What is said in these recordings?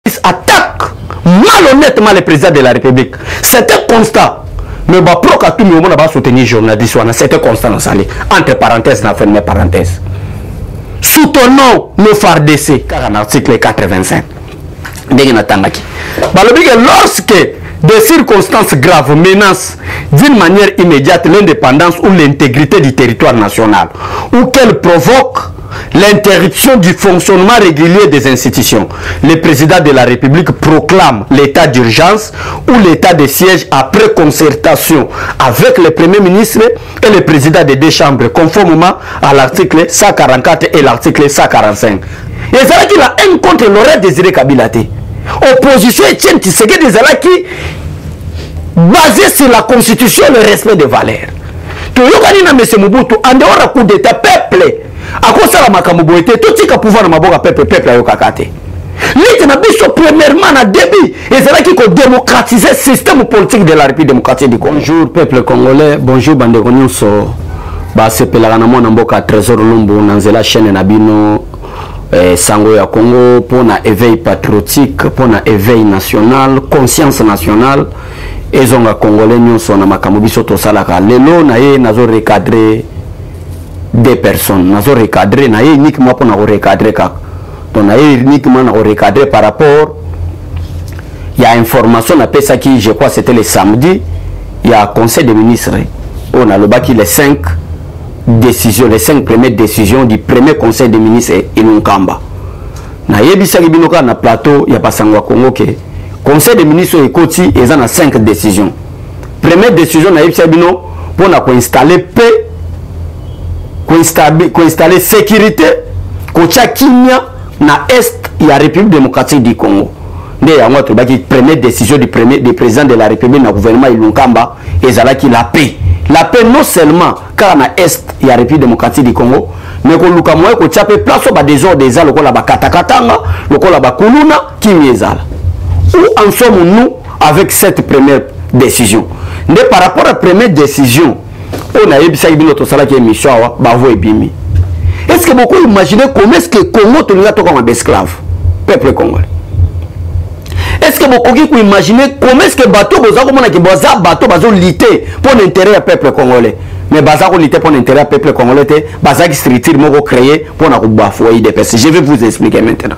attaque malhonnêtement le président de la République. C'était constat. Mais pro que tout le monde va soutenir journaliste, c'était constant dans ça. Entre parenthèses, n'a fait une parenthèse. Soutenons le FARDC, car en article 85. Lorsque des circonstances graves menacent d'une manière immédiate l'indépendance ou l'intégrité du territoire national, ou qu'elles provoquent l'interruption du fonctionnement régulier des institutions, le président de la République proclame l'état d'urgence ou l'état de siège après concertation avec le Premier ministre et le président des deux chambres, conformément à l'article 144 et l'article 145. Et c'est qu'il a un contre l'aurait désiré Kabila. Opposition Etienne Tshisekedi Ezalaki basé sur la constitution et le respect des valeurs. Tu yokani na M. Mobutu en dehors du coup d'état peuple à cause de la makambo était tout ce pouvoir na maboka peuple ayokakate. L'État n'a pas premièrement na début Ezalaki ko démocratiser le système politique de la République démocratique du Congo. Bonjour peuple congolais, bonjour bande nyonso. Ba sepelaka na mwana mboka Trésor Lumbu na nzela chaîne na bino Sango ya Congo pour un éveil patriotique, pour un éveil national, conscience nationale. Et zonga congolais nyonso na makambo soto salaka lelo na ye nazo recadrer des personnes, nazo recadrer na ye uniquement pour na recadrer ka. Donc na ye uniquement na recadrer par rapport il y a information na pesa qui je crois c'était le samedi, il y a conseil des ministres. On a le baki les 5 décisions, les 5 premières décisions du premier conseil des ministres et Nunkamba. Na yebisa binoka na plateau ya pasangwa Congo ke conseil des ministres ekoti ils ont 5 décisions. Première décision na yebisa bino pour na ko installer paix, ko installer sécurité, ko kimia na est ya République démocratique du Congo. Nde ya ngwa to baki première décision du président de la République na gouvernement Ilunkamba ezalaki la paix. La paix non seulement car na est il y a République démocratique du Congo, mais que luka moye ko tchape place au désordre des lokola ba katakatanga, lokola ba kuluna kimyezala. Où en sommes-nous avec cette première décision? Mais par rapport à la première décision, on a eu notre salaire qui est mission ba vo ebimi. Est-ce que beaucoup imaginez comment est-ce que Congo tolinga to comme esclave peuple congolais? Est-ce que vous pouvez imaginer comment est-ce que bateau bateau bateau lité pour l'intérêt du peuple congolais? Mais bateau lité pour l'intérêt du peuple congolais, bateau structure moko créé pour na bafouer des personnes. Je vais vous expliquer maintenant.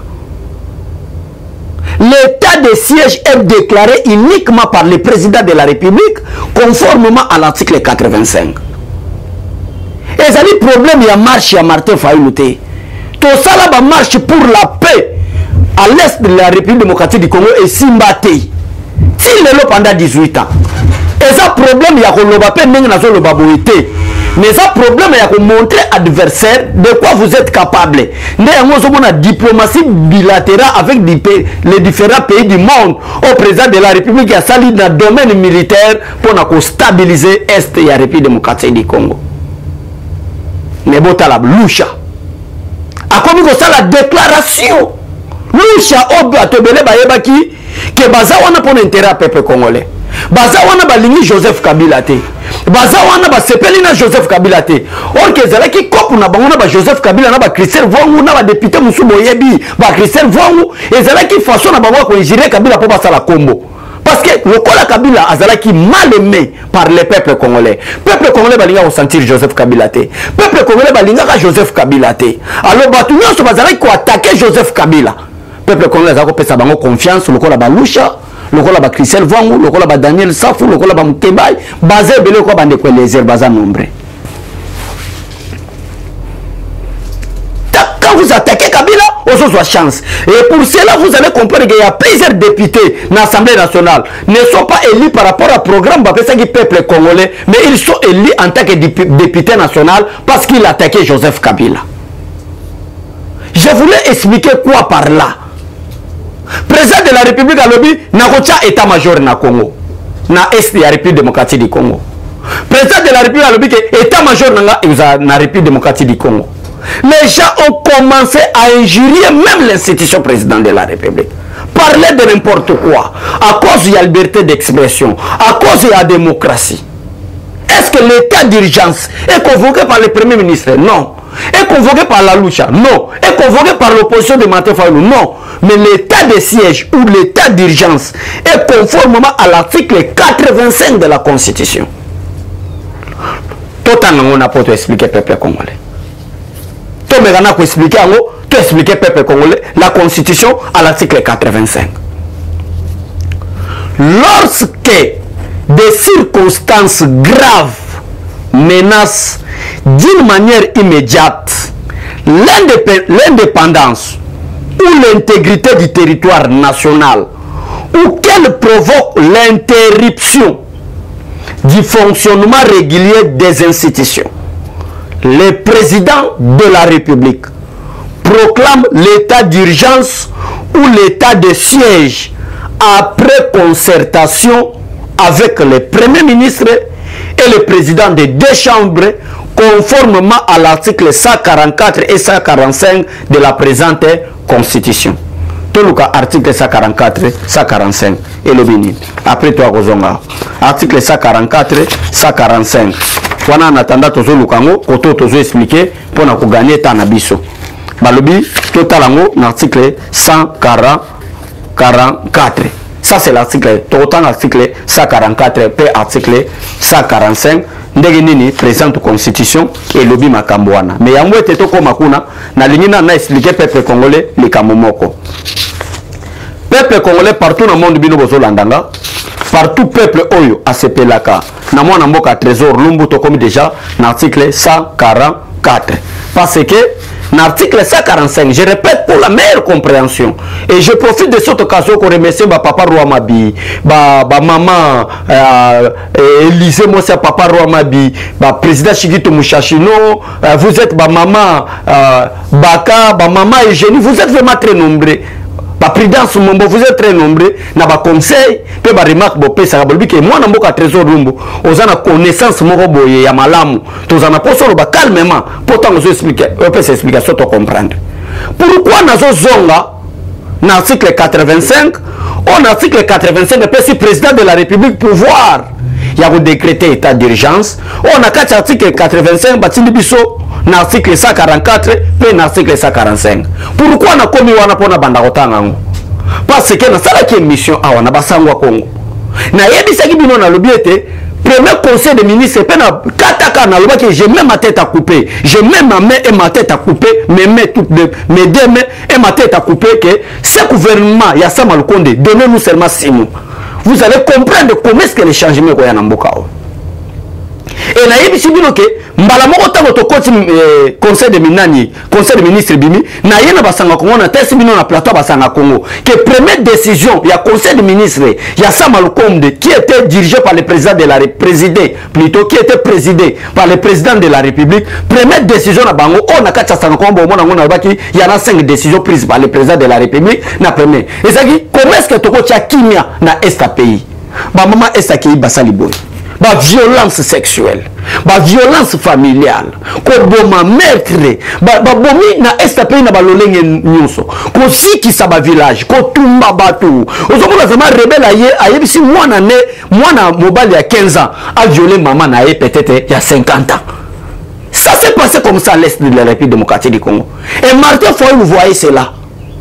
L'état de siège est déclaré uniquement par le président de la République conformément à l'article 85. Et ça dit problème il y a marche à Martin Fayulu. Tout ça là marche pour la paix à l'est de la République démocratique du Congo et Simbate. S'il est là pendant 18 ans. Et ça problème, il y a qu'on ne pas le baboïté. Mais ça problème, il y a qu'on montrer adversaire de quoi vous êtes capable. Nous avons une diplomatie bilatérale avec les différents pays du monde. Au président de la République qui a sali dans le domaine militaire pour stabiliser l'est de la République démocratique du Congo. Mais bon, tu as la loucha. A comme ça la déclaration. Loucha obi atobele bayebaki que baza wana pour l'intérêt peuple congolais. Baza wana balingi Joseph Kabila te. Baza wana ba sepeli na Joseph Kabila te. Or que zalaki kopu na bango na ba Joseph Kabila na ba Christelle Vongu na ba député musubo yebi ba Christelle Vongu et zalaki façon na bango ko gérer Kabila pour passer la combo. Parce que le Kola Kabila azalaki mal aimé par le peuple congolais. Peuple congolais balinga ressentir Joseph Kabila te. Peuple congolais balinga ka Joseph Kabila te. Alors batu nyonso bazalaki ko attaquer Joseph Kabila. Peuple congolais a fait sa confiance, le Kola Baloucha, le Kola ba Christelle Vongu, le Kola ba Daniel Safou, le Kola ba Mukebay, basé belé ko ba ndeko les baza nombreux. Quand vous attaquez Kabila, on soit chance. Et pour cela, vous allez comprendre qu'il y a plusieurs députés dans l'Assemblée nationale ne sont pas élus par rapport au programme du peuple congolais, mais ils sont élus en tant que députés national parce qu'ils attaquaient Joseph Kabila. Je voulais expliquer quoi par là. Président de la République à l'objet n'a pas état-major na Congo, na est de la République démocratique du Congo. Président de la République à l'objet état-major na République démocratique du Congo. Les gens ont commencé à injurier même l'institution présidente de la République. Parler de n'importe quoi à cause de la liberté d'expression, à cause de la démocratie. Est-ce que l'état d'urgence est convoqué par le Premier ministre? Non. Est convoqué par la Loucha? Non. Est convoqué par l'opposition de Martin Fayulu? Non. Mais l'état de siège ou l'état d'urgence est conformément à l'article 85 de la Constitution. Totalement, on n'a pas expliqué peuple congolais. Tout le monde a expliqué peuple congolais la Constitution à l'article 85. Lorsque des circonstances graves menacent d'une manière immédiate l'indépendance ou l'intégrité du territoire national, ou qu'elle provoque l'interruption du fonctionnement régulier des institutions, le président de la République proclame l'état d'urgence ou l'état de siège après concertation avec le Premier ministre et le président des deux chambres, conformément à l'article 144 et 145 de la présente Constitution. Tout le cas, article 144, 145 et le Bénin. Après toi, Rozonga. Article 144, 145. Wana en attendant, tozo lukango, koto tozo expliqué pour na gagner tanabiso. Balobi, total en article 144. Ça c'est l'article, autant l'article 144 p article 145. Ndegenini présente constitution et lobby makambwana. Mais yango eteto ko makuna na lingina na expliquer peuple congolais les kamomoko. Peuple congolais partout dans le monde bino bozo landanga. Partout peuple oyo asepelaka. Na mwana mboka trésor lumbuto comme déjà l'article 144. Parce que l'article 145, je répète pour la meilleure compréhension, et je profite de cette occasion pour remercier papa Rouamabi, maman Élisée Mossa, papa Rouamabi, président Chigito Mouchachino, vous êtes maman Baka, maman Eugénie, vous êtes vraiment très nombreux. Prudence Mombo, vous êtes très nombreux. Na ba conseil, pe ba remarque bo pe ça bolbi que moi na mboka trésor lumbu, ozana connaissance moko boye ya malamu. Tozana posolo ba calmement, pourtant vous expliquer, peut s'explication to comprendre. Pourquoi nazo zonga na article 85, on article 85 le président de la République pouvoir il y a décrété état d'urgence. On a 4 articles 85 batindi biso na article 144 et na article 145. Pourquoi on a commis wana pona banda kotanga ngo? Parce que na sala ki mission awa na basangwa Congo. Na yebisa ki bino na lobiete premier conseil des ministres pe na kataka na loba que j'ai même ma tête à couper. J'ai même ma main et ma tête à couper, mes mains toutes mes deux mains et ma tête à couper que ce gouvernement ya Sama Lukonde donnez-nous seulement 6 mois. Vous allez comprendre comment est-ce que les changements koya na mboka o. Et na yebisi bino ke mbala moko tango to conseil de minani, conseil de ministre bimi na yena basanga Congo na tesi bino na plateau basanga Congo que première décision il y a conseil de ministre il y a Sama Lukonde qui était dirigé par le président de la République qui était présidé par le président de la République. Première décision na bango on a katsa sanga Congo mona ngona baki il y en a 5 décisions prises par le président de la République na premier. Et ça qui comment est-ce que toko tia kimia na est pays ba maman est qui basali boy ba violence sexuelle, ba violence familiale, ko boma meurtre, ba bomi na est pays na ba lolenge nyonso, ko siki sa ba village, ko tumba batu. Ozomona vraiment rebelle ayebisi mwana mobali ya 15 ans a violé maman na peut-être il y a 50 ans. Ça s'est passé comme ça à l'est de la République démocratique du Congo. Et Martin Fayulu, vous voyez cela.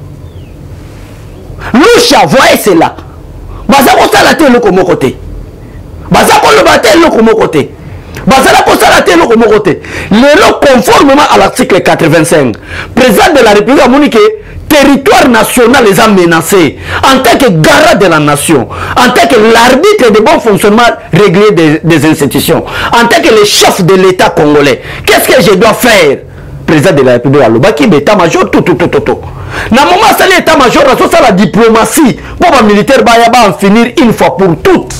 Loucha, voyez cela. Baza ko sala te loko moko te. Baza ko le batel loko moko te. Baza ko sala te loko moko te. Le conformément à l'article 85, président de la République a moniqué territoire national les a menacés en tant que garant de la nation, en tant que l'arbitre de bon fonctionnement régulier des institutions, en tant que le chef de l'État congolais. Qu'est-ce que je dois faire? Président de la République, Alobaki, l'état-major, tout. Na moment ça l'état-major, ça la diplomatie, pour les militaires, va en finir une fois pour toutes.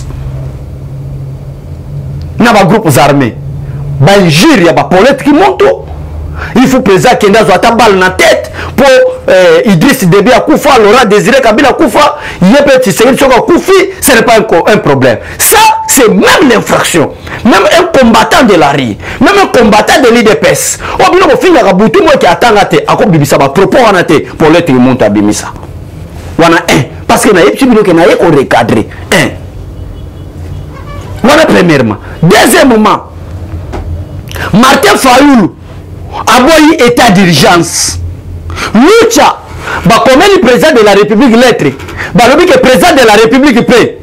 Na ba groupes armés, ba injure, ya ba politique qui monte. Il faut président qui n'a pas balle dans la tête pour Idriss Déby à Koufa, Laurent Désiré Kabila Koufa, Yepé Tshisekedi Tshoko Koufi, ce n'est pas un problème. Ça, c'est même l'infraction. Même un combattant de la rue, même un combattant de l'IDPS. Au bout de la fin, tout le monde qui attend à te, à quoi bibisa ba propos en athée pour l'être monte à bimisa. Wana un, parce que na yepsi bino que na yeko recadrer un. Voilà premièrement. Deuxièmement, Martin Fayoulou a boyi état d'urgence. Lucha, comme le président de la République lettre, le président de la République paie.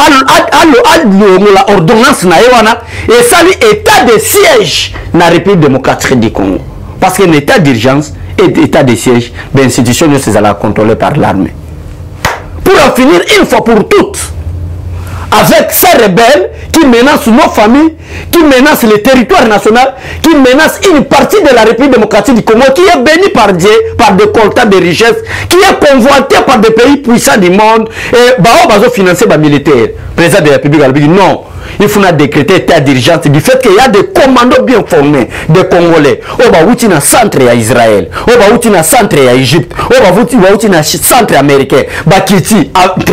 La ordonnance na ewana et ça état de siège dans la République démocratique du Congo. Parce que l'état d'urgence et l'état de siège, l'institution de ces alliés contrôlée par l'armée. Pour en finir une fois pour toutes avec ces rebelles qui menacent nos familles, qui menacent le territoire national, qui menacent une partie de la République démocratique du Congo, qui est bénie par Dieu, par des quotas de richesses, qui est convoité par des pays puissants du monde, et bah, on va financer les militaires. Président de la République a dit non. Il faut décréter état d'urgence du fait qu'il y a des commandos bien formés, des Congolais. On va outil dans le centre à Israël, on va outil dans le centre à Égypte, on va outil dans le centre américain. Bakiti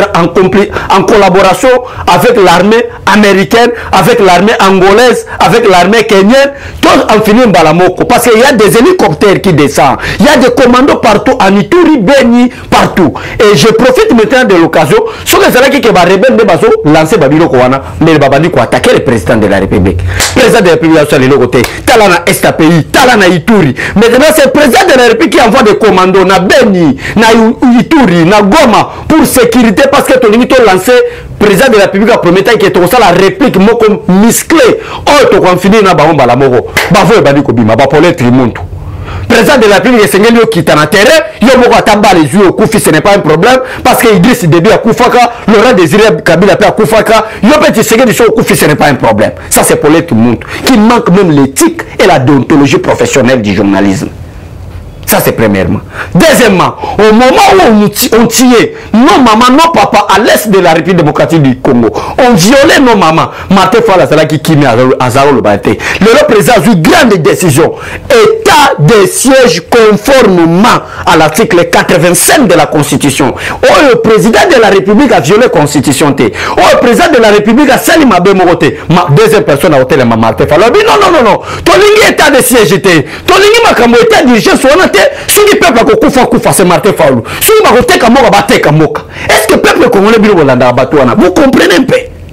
en collaboration avec l'armée américaine, avec l'armée angolaise, avec l'armée kenyenne, tous en finissent Balamoko. Parce qu'il y a des hélicoptères qui descendent, il y a des commandos partout, en Ituri, Beni, partout. Et je profite maintenant de l'occasion, ce que c'est là qui va rebelle de Bazo, lancer Babilo Kouana, mais le Babani pour attaquer le président de la République. Le président de la République a le côté. Talana STPI, Talana Ituri. Maintenant, c'est le président de la République qui envoie des commandos na Beni, na Ituri, na Goma pour sécurité parce que ton limite lancé. Le président de la République a promis que tu as la réplique moko musclée. Oh, tu as fini na Bahomba la Moro. Bavo et Badi Kobima, Bapolé Trimontou. Président de la République, c'est un qui est en terrain. Il y a un les yeux au Koufi, ce n'est pas un problème. Parce qu'il dit Déby à Koufaka, Laurent Désiré Kabila à Koufaka. Il y a un petit secret au Koufi, ce n'est pas un problème. Ça, c'est pour tout le monde. Qui manque même l'éthique et la déontologie professionnelle du journalisme. Ça, c'est premièrement. Deuxièmement, au moment où on tuait nos mamans, nos papas à l'est de la République démocratique du Congo, on violait nos mamans. Martin Fala qui kimé Azaro le Baté. Le président a eu une grande décision. État de siège conformément à l'article 85 de la Constitution. Oh, le président de la République a violé la Constitution. Oh, le président de la République a sali ma bémoroté. Ma deuxième personne a hôtel Martin Fala. Non. Ton ligne état de siège était. Ton ligne ma camo état d'urgence. Si le peuple a koufa, c'est Martin Fayoulou. Si le peuple a battu Moka, est-ce que le peuple congolais a battu? Vous comprenez un peu?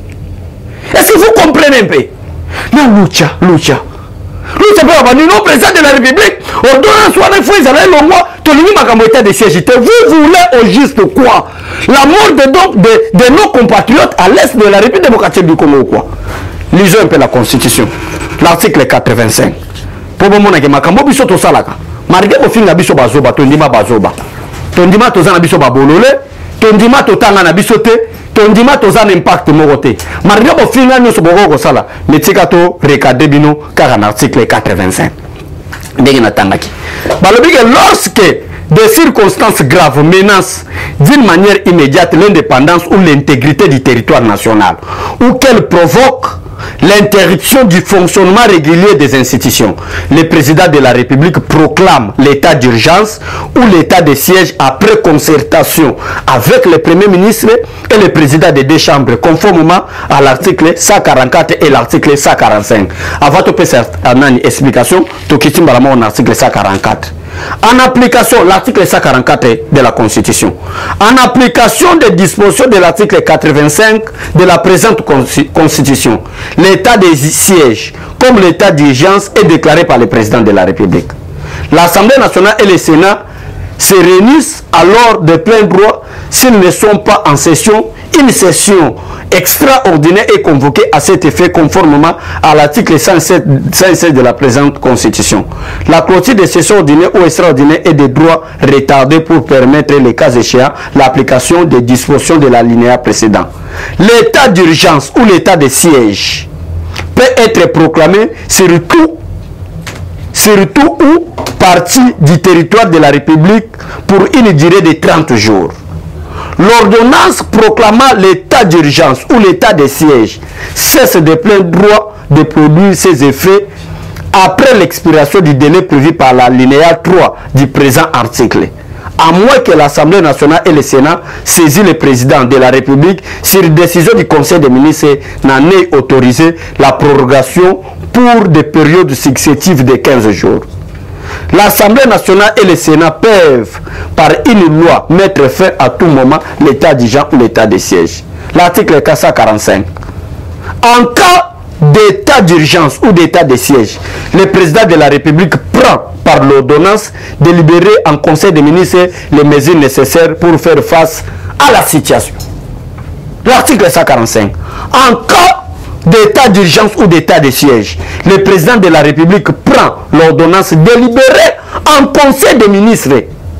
Est-ce que vous comprenez un peu? Non, Lucha. Lucha, non, président de la République, on donne soit les fois, ils allaient le mois, tu as état de siège. Vous voulez au juste quoi? La mort de nos compatriotes à l'est de la République démocratique du Congo, quoi? Lisons un peu la Constitution. L'article 85. Pour le moment, il y a un biso to salaka. Malgré au fin de la biso bazoba, tondima bazoba. Tondima tozana biso babolole, tondima totanga na bisote, tondima tozana impact moroté. Malgré au fin de la biso boko sala, mais tikato recadé bino car un article 85. Dégena tangaki. Balobi que lorsque des circonstances graves menacent d'une manière immédiate l'indépendance ou l'intégrité du territoire national, ou qu'elles provoquent l'interruption du fonctionnement régulier des institutions, le président de la République proclame l'état d'urgence ou l'état de siège après concertation avec le premier ministre et le président des deux chambres, conformément à l'article 144 et l'article 145. Avant de faire une explication, tu quittes l'article 144. En application de l'article 144 de la Constitution, en application des dispositions de l'article 85 de la présente Constitution, l'état de siège comme l'état d'urgence est déclaré par le président de la République. L'Assemblée nationale et le Sénat se réunissent alors de plein droit s'ils ne sont pas en session. Une session extraordinaire est convoquée à cet effet conformément à l'article 107 de la présente Constitution. La clôture des sessions ordinaires ou extraordinaires est de droit retardé pour permettre, les cas échéants, l'application des dispositions de l'alinéa précédent. L'état d'urgence ou l'état de siège peut être proclamé surtout ou partie du territoire de la République pour une durée de 30 jours. L'ordonnance proclamant l'état d'urgence ou l'état de siège cesse de plein droit de produire ses effets après l'expiration du délai prévu par l'alinéa 3 du présent article, à moins que l'Assemblée nationale et le Sénat saisissent le président de la République sur décision du Conseil des ministres n'en ait autorisé la prorogation pour des périodes successives de 15 jours. L'Assemblée nationale et le Sénat peuvent, par une loi, mettre fin à tout moment l'état d'urgence ou l'état de siège. L'article 445. En cas d'état d'urgence ou d'état de siège, le président de la République prend par l'ordonnance de libérer en Conseil des ministres les mesures nécessaires pour faire face à la situation. L'article 145. En cas d'état d'urgence ou d'état de siège, le président de la République prend l'ordonnance de libérer en Conseil des ministres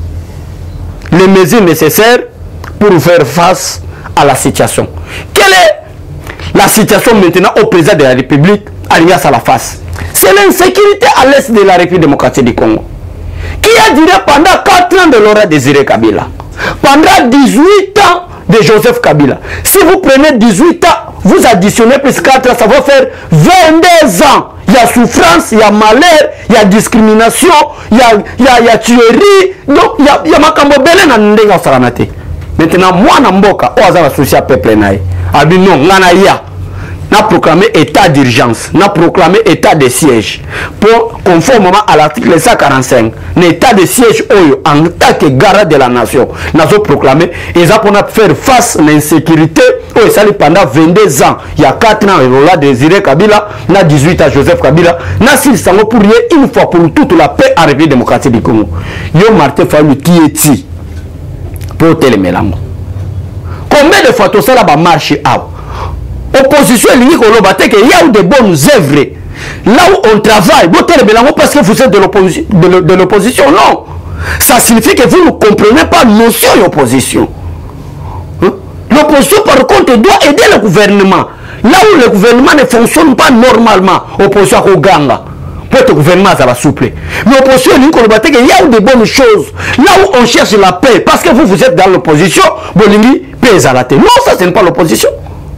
les mesures nécessaires pour faire face à la situation. Quelle est la situation maintenant au président de la République Alias à la face? C'est l'insécurité à l'est de la République démocratique du Congo, qui a duré pendant 4 ans de Laurent Désiré Kabila, pendant 18 ans de Joseph Kabila. Si vous prenez 18 ans, vous additionnez plus 4 ans, ça va faire 22 ans. Il y a souffrance, il y a malheur, il y a discrimination, il y a tuerie. Donc, il y a makambo belé na ndenga saranate. Maintenant, moi, Namboka, oza la social peuple naï. Abi non, ngana ya. N'a proclamé état d'urgence, n'a proclamé état de siège. Pour, conformément à l'article 145, l'état de siège en tant que garant de la nation, n'a pas proclamé, et ça pour faire face à l'insécurité, ça pendant 22 ans, il y a 4 ans, il a Désiré Kabila, il y a 18 ans, Joseph Kabila, n'a s'il s'en pour rien une fois pour toute la paix en République démocratique du Congo. Yo Martin Fayulu qui est-il pour Télémélango? Combien de fois tout ça va marcher à opposition il y a des bonnes œuvres là où on travaille parce que vous êtes de l'opposition. Non, ça signifie que vous ne comprenez pas la notion d'opposition. L'opposition par contre doit aider le gouvernement là où le gouvernement ne fonctionne pas normalement. Opposition au ganga pour que le gouvernement soit souple, mais l'opposition il y a des bonnes choses là où on cherche la paix parce que vous êtes dans l'opposition. Bolingi paix à la tête. Non, ça ce n'est pas l'opposition.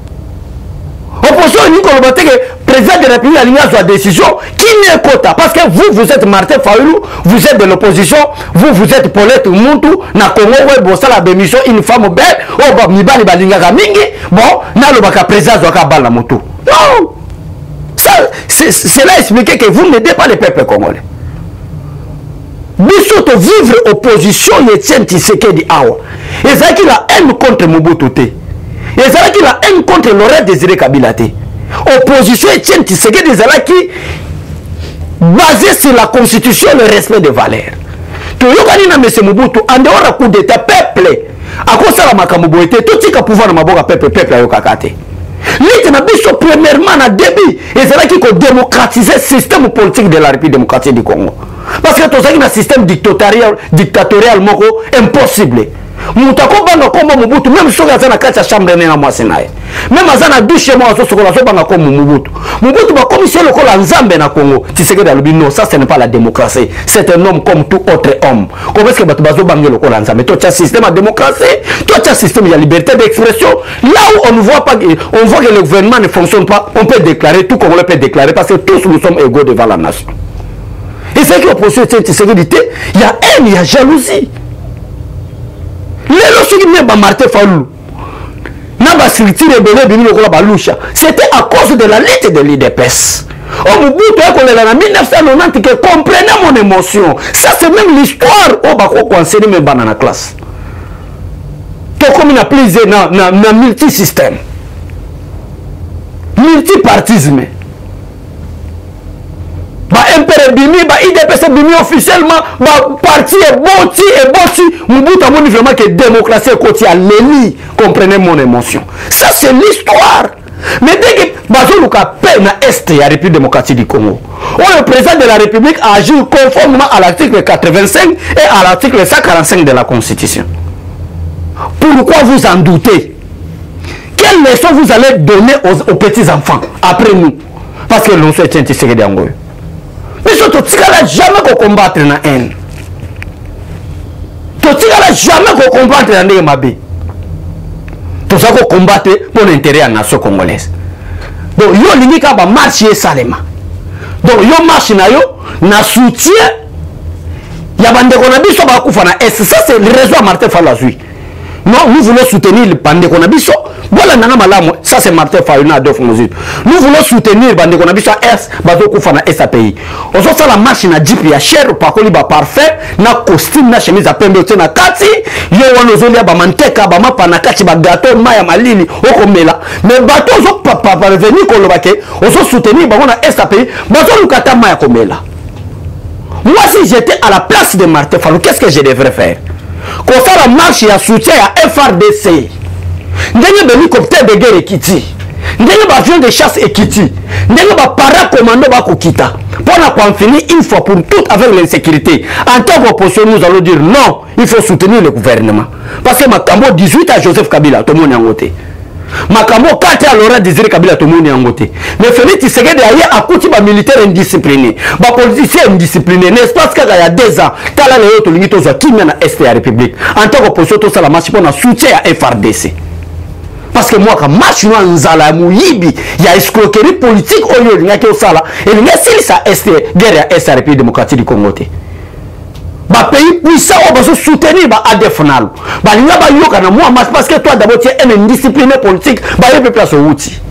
Opposition unique au président de la République a sa décision qui n'est quota parce que vous êtes Martin Fayulu, vous êtes de l'opposition, vous êtes Paulette Muntu, na Congo ouais bossa la démission une femme belle, oh bah mibali balinga mingi, bon na le baka président zoka bala moto. Non, ça c'est là expliquer que vous n'aidez pas le peuple congolais. Biso to vivre opposition Etienne Tshisekedi awa. Et ça qui la haine contre Mobutu te. Et ça qui la haine contre Laurent Désiré Kabila te. Opposition Etienne Tshisekedi qui basée sur la constitution le respect des valeurs. To yokani na M. Mobutu en dehors du coup d'état peuple à cause de la makambo était tout tika pouvoir na maboka peuple ayokakate. L'État n'a biso premièrement na début et c'est là qui a démocratisé le système politique de la République démocratique du Congo. Parce que tout ça qui est un système dictatorial moko impossible. Moutako banga kombo Mobutu même si on a na chambre na moi senaye. Même azana douche moi so sokola so banga kombo Mobutu. Mobutu ba commissaire le kola nzambe na Congo. Tshisekedi alobi non, ça ce n'est pas la démocratie. C'est un homme comme tout autre homme. Comment est-ce que batu bazo banga le kola nzambe? Toi tu as système de démocratie, toi tu as système de liberté d'expression. Là où on ne voit pas on voit que le gouvernement ne fonctionne pas, on peut déclarer tout comme on peut déclarer parce que tous nous sommes égaux devant la nation. Et c'est que l'opposition Tshisekedi il y a haine, il y a jalousie. C'était à cause de la lutte de l'IDPS. En 1990 que comprenez mon émotion. Ça c'est même l'histoire qu'on enseigne même dans la classe. Comme on a pris dans multisystème. Multipartisme. MPR bimi, IDPS bimi officiellement, parti et boti, Mobutu a montré vraiment que la démocratie est côté à l'élite. Comprenez mon émotion. Ça c'est l'histoire. Mais dès que Bazoluka paie na Est, il y a la République démocratique du Congo. Le président de la République a agi conformément à l'article 85 et à l'article 145 de la Constitution. Pourquoi vous en doutez? Quelle leçon vous allez donner aux petits-enfants après nous? Parce que l'on souhaite un Tshisekedi Angoyo. Mais surtout, tu ne jamais combattre la haine. Tu ne jamais combattre la haine. Tu ne combattre pour l'intérêt de la nation congolaise. Donc, il y a un marche salema. Donc, il y a un marche na soutien. Il y a un marche na est. Ça, c'est le réseau à Martin Fayulu. Non, nous voulons soutenir le Bandeko Nabiso. Voilà, ça c'est Martin Fayona Adolphe Mozit. Nous voulons soutenir Bandeko Nabiso S, Bazoko Fana SAPI. On sort la marche na Jeep ya cher, par contre, parfait, na costume, na chemise à pembe, na kati, yo wanozolia ba manteka, ba mapa na kati, ba gâteau, maya malili, okomela. Mais bateau, zo papa parvenir kolobake, on sort soutenir, ba wana SAPI, bateau lukata maya komela. Moi, si j'étais à la place de Martin Fayona, qu'est-ce que je devrais faire? Qu'on fait la marche et à soutien à FRDC. Nous avons un hélicoptère de guerre Ekiti. Nous avons un avion de chasse Ekiti. Nous avons un paracommando Bakokita. Pour en finir une fois pour toutes avec l'insécurité. En tant qu'opposition, nous allons dire non, il faut soutenir le gouvernement. Parce que Makambo 18 à Joseph Kabila, tout le monde est en côté. Makambo 4 à Laurent Désiré Kabila, tout le monde est en côté. Mais Félix Tshisekedi derrière à côté de militaire indiscipliné. Les politiciens indisciplinés. N'est-ce pas qu'il y a 2 ans, quand les autres limites aux qui mènent à Est et à la République. En tant qu'opposition, tout ça, la marche pour soutien à FRDC. Parce que moi, quand marche nous en Zala Mouyibi, il y a escroquerie politique au lieu de au Sala. Et il y a si ça Est, guerre à Est à la République démocratique du Congo. Bah pays puissant on va soutenir bah ADF nalo bah il y a bah yoka na moi parce que toi d'abord tu es un indiscipliné politique bah il peut place au outil.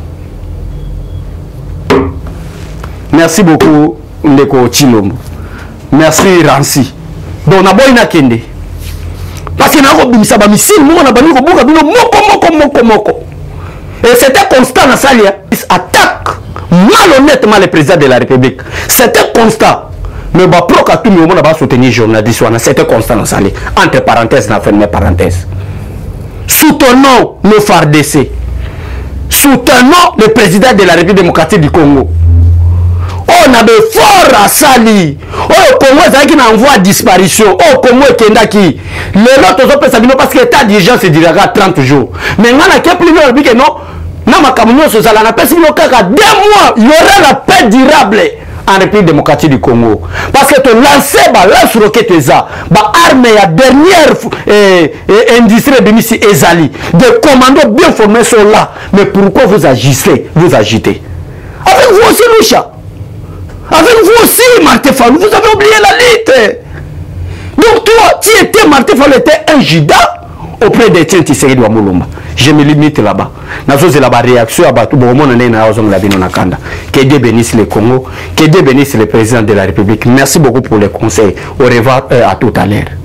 Merci beaucoup Ndeko Chilombo. Merci Ransi. Donc na boina kende parce que na ko bimisa ba missile mo na ba ni ko buka bino moko et c'était constant na salia attaque malhonnêtement le président de la République. C'était constant. Mais bah pro qu'à tout le monde va soutenir journaliste, c'était constant dans salle. Entre parenthèses, na fermé parenthèse. Soutenons le FARDC. Soutenons le président de la République démocratique du Congo. On a des forts à Sali. Oh, le Congo est qui envoie disparition. Oh, Congo est kenda qui. Les autres ont fait parce que l'état d'urgence se durera 30 jours. Mais on a qu'un plus de que non. Non, ma camion se sala na pèse 2 mois. Il y aura la paix durable en République démocratique du Congo. Parce que tu lances lance roquette armée la dernière industrie de Missi Ezali. Des commandos bien formés sont là. Mais pourquoi vous agissez? Vous agitez. Avec vous aussi, Loucha. Avec vous aussi, Martin Fayona. Vous avez oublié la lutte. Donc toi, tu étais Martin Fayona, était un judas auprès des tiens Tshisekedi wa Mulumba. Je me limite là-bas. Nazo la réaction à tout le monde que Dieu bénisse le Congo, que Dieu bénisse le président de la République. Merci beaucoup pour les conseils. Au revoir à tout à l'heure.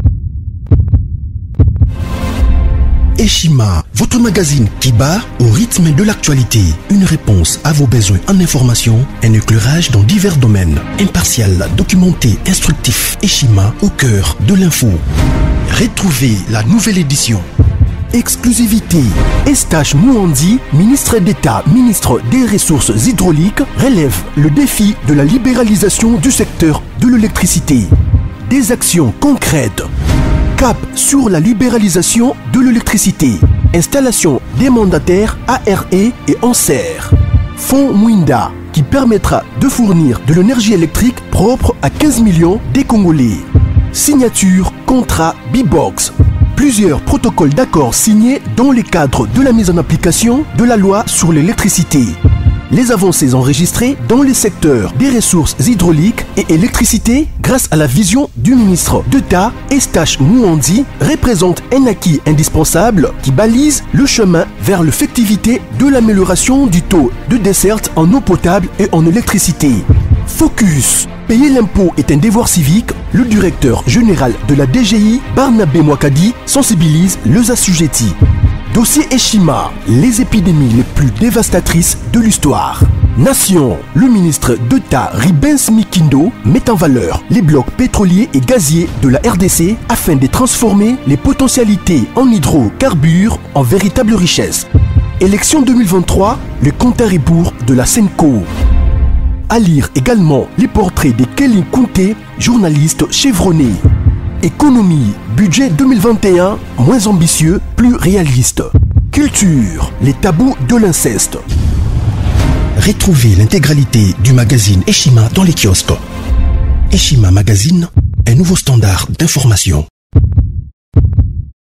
Eshima, votre magazine qui bat au rythme de l'actualité. Une réponse à vos besoins en information, un éclairage dans divers domaines. Impartial, documenté, instructif. Eshima au cœur de l'info. Retrouvez la nouvelle édition. Exclusivité. Estache Mouandi, ministre d'État, ministre des Ressources hydrauliques, relève le défi de la libéralisation du secteur de l'électricité. Des actions concrètes. Cap sur la libéralisation de l'électricité. Installation des mandataires ARE et ANSER. Fonds Mwinda qui permettra de fournir de l'énergie électrique propre à 15 millions des Congolais. Signature contrat B-Box. Plusieurs protocoles d'accord signés dans le cadre de la mise en application de la loi sur l'électricité. Les avancées enregistrées dans les secteurs des ressources hydrauliques et électricité grâce à la vision du ministre d'État Estache Mouandi représentent un acquis indispensable qui balise le chemin vers l'effectivité de l'amélioration du taux de desserte en eau potable et en électricité. Focus. Payer l'impôt est un devoir civique. Le directeur général de la DGI, Barnabé Mwakadi, sensibilise les assujettis. Dossier Eshima, les épidémies les plus dévastatrices de l'histoire. Nation, le ministre d'État Ribens Mikindo met en valeur les blocs pétroliers et gaziers de la RDC afin de transformer les potentialités en hydrocarbures en véritable richesse. Élection 2023, le compte à rebours de la Senco. À lire également les portraits de Kelly Kounté, journaliste chevronné. Économie, budget 2021, moins ambitieux, plus réaliste. Culture, les tabous de l'inceste. Retrouvez l'intégralité du magazine Eshima dans les kiosques. Eshima Magazine, un nouveau standard d'information.